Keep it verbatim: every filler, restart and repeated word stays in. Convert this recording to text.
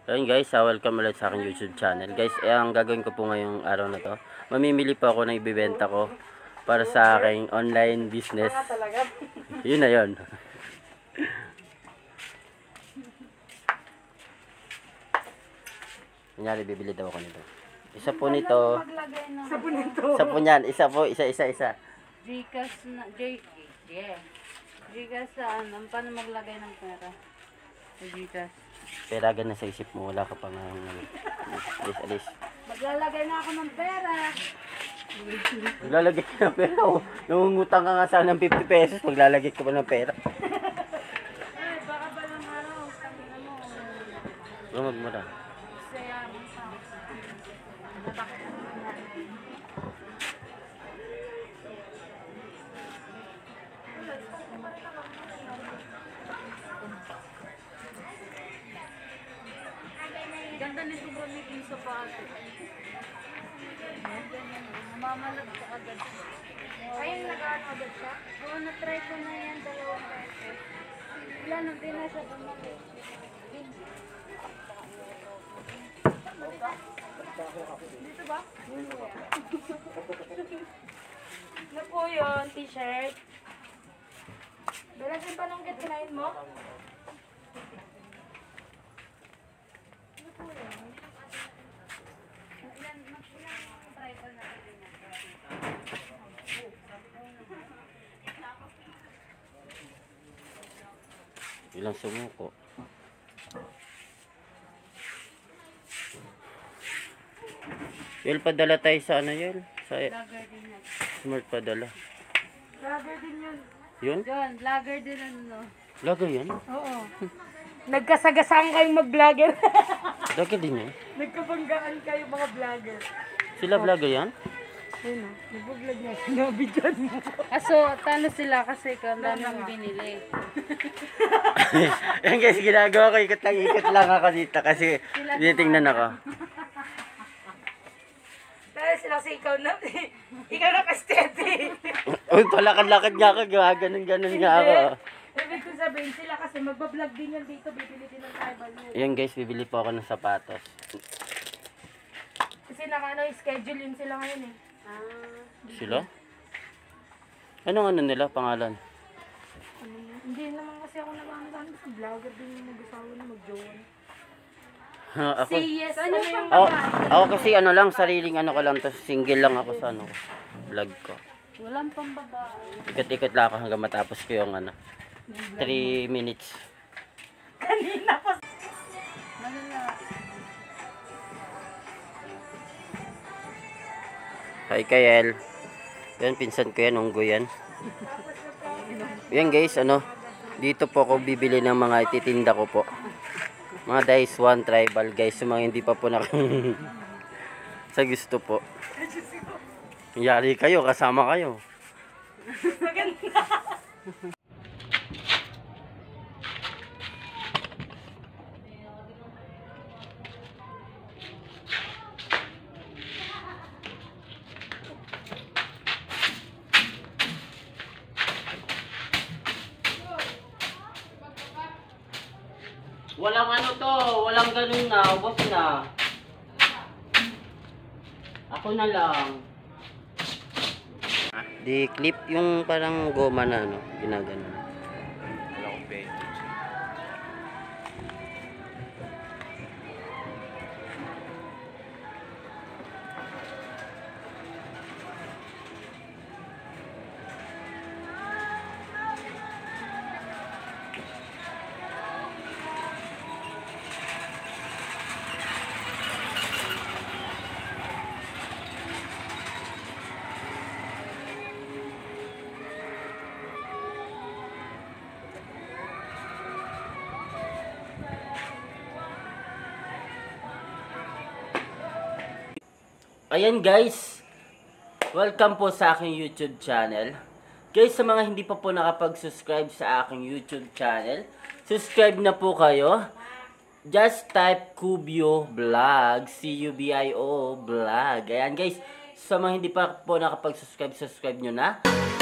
Ayun guys, uh, welcome ulit sa aking YouTube channel. Guys, eh, ang gagawin ko po ngayong araw na to, mamimili po ako ng ibibenta ko para sa aking online business. Yun na yun. Kunyari, bibili daw ako nito. Isa po nito. Isa po nito. Isa po niyan. Isa po. Isa, isa, isa. Gcash na, J, yeah. Gcash saan? Ang paano maglagay ng pera? Sa Gcash. Peragan na sa isip mo. Wala ka pang ano. Alis, alis. Maglalagay na ako ng pera. Maglalagay ka ng pera. Oh. Nangungutang ka nga sana ng fifty pesos. Maglalagay ka pa ng pera. Ay, baka ba ng araw? Tangina mo. Huwag magmura. Saya mo sa. Natakot na naman. Ganda ni sobrang may piso pa ate. Namamalag ka agad. Ayun, nag-ano agad siya? Oo, na-try ko na yan dalawang beses. Wala nang din na siya bumalik. Dito ba? Ano po yun? T-shirt? Balasin pa nung get kinain mo? Ano po yun? Ilan, ilang try ko na din yan. Ilang sumuko. Yel, padala tayo sa ano yel? Sa Vlogger din yan. smart padala. Vlogger din yun. Yun? Yun, vlogger din ano. Vlogger yan? Oo. Nagkasagasaan kayong mag-vlogger. Vlogger din yan? Nagkabanggaan kayo mga vlogger. Sila vlogger yan? Ayun o, nag-vlog niya. Nabidyan mo. Aso, talo sila kasi kung dami mong binili. Yan guys, ginagawa ko. Ikot lang, ikot lang ako dito kasi tinitingnan ako. Dahil sila sa ikaw na. Ikaw naka-steady. Uy, palakad-lakad nga ako. Ganon-ganon nga ako. Ibig ko sabihin sila kasi magbablog din yan dito. Bibili din ng tribal mo. Yan guys, bibili po ako ng sapatos. Kasi naka ano, schedule yun sila ngayon eh. Ah. Sila? Anong ano nila, pangalan? Ano yun? Hindi naman kasi ako nag-ano sa vlogger din yung mag-asawa na mag-jowa. ako, Say yes. Ano yung ako, ako kasi ano lang, sariling ano ko lang, tas single lang ako sa ano, vlog ko. Walang pambabae. Ikot-ikot lang ako hanggang matapos ko yung ano, three minutes. kanina pa. Malala. Hi Kayel. Yan, pinsan ko yan, unggo yan. Yan guys, ano, dito po ako bibili ng mga ititinda ko po. Mga Dice one tribal guys, yung mga hindi pa po nak sa gusto po. Yari kayo, kasama kayo. Walang ano to, walang ganun na, ubos na. Ako na lang. Di clip yung parang goma na ano, ginagano. Wala akong pay. Ayan guys, welcome po sa aking YouTube channel. Guys, sa mga hindi pa po nakapag-subscribe sa aking YouTube channel, subscribe na po kayo. Just type Cubio Vlog, C U B I O Vlog. Ayan guys, sa mga hindi pa po nakapag-subscribe, subscribe nyo na.